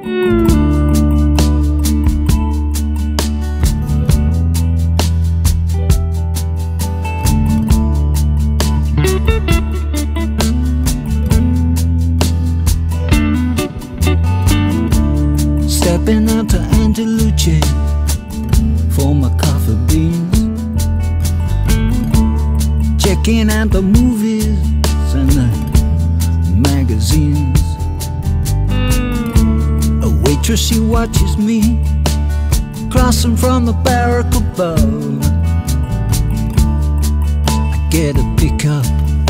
Stepping out to Andaluce for my coffee beans, checking out the movies and the magazines. A waitress, she watches me crossing from the barrack above. I get a pickup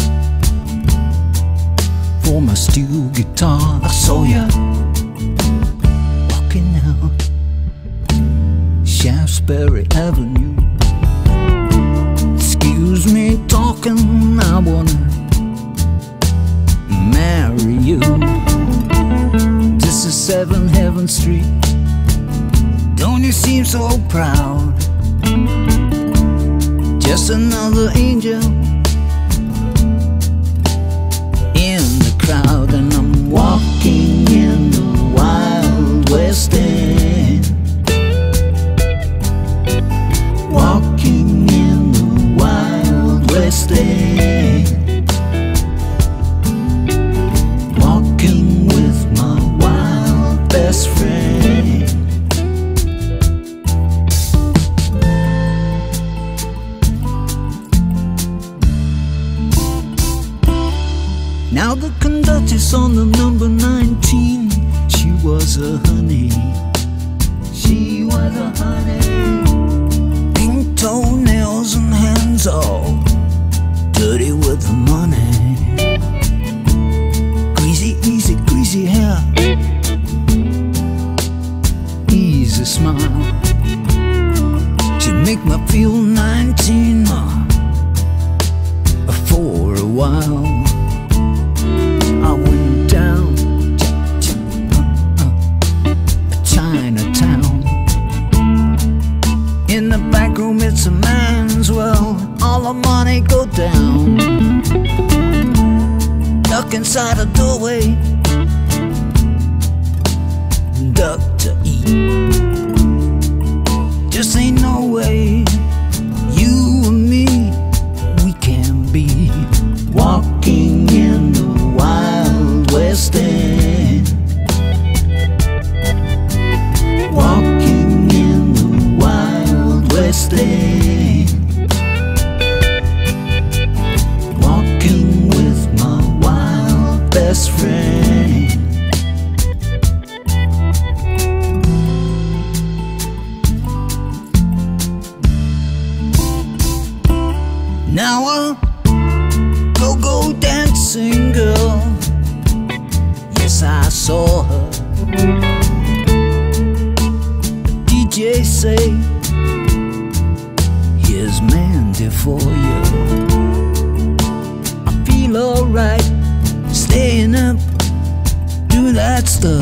for my steel guitar. I saw ya walking out Shaftesbury Avenue. Excuse me talking, I wanna marry you. This is 7 Heaven Street. Don't you seem so proud? Just another angel in the crowd, and I'm walking in the Wild West End. Walking in the Wild West End. Walking with my wild best friend. Now the conductress on the number 19, she was a honey. She was a honey. Pink toenails and hands all dirty with the money. Greasy, easy, greasy hair, easy smile. She make me feel 19 for a while. I went down Chinatown. In the back room it's a man's world. All the money go down. Duck inside a doorway, duck to eat. Just ain't no way you and me, we can be walking in the Wild West End. Walking in the Wild West End. Walking with my wild best friend. Now a go-go dancing girl, yes I saw her. The DJ say, here's Mandy for you. I feel alright staying up, do that stuff.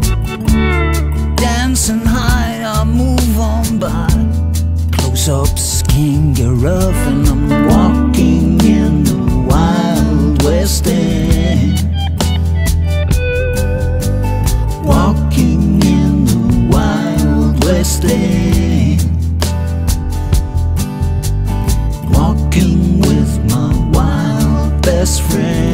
Dancing high, I move on by. Close-ups can get rough, and I'm walking in the Wild West End. Walking in the Wild West End. Walking with my wild best friend.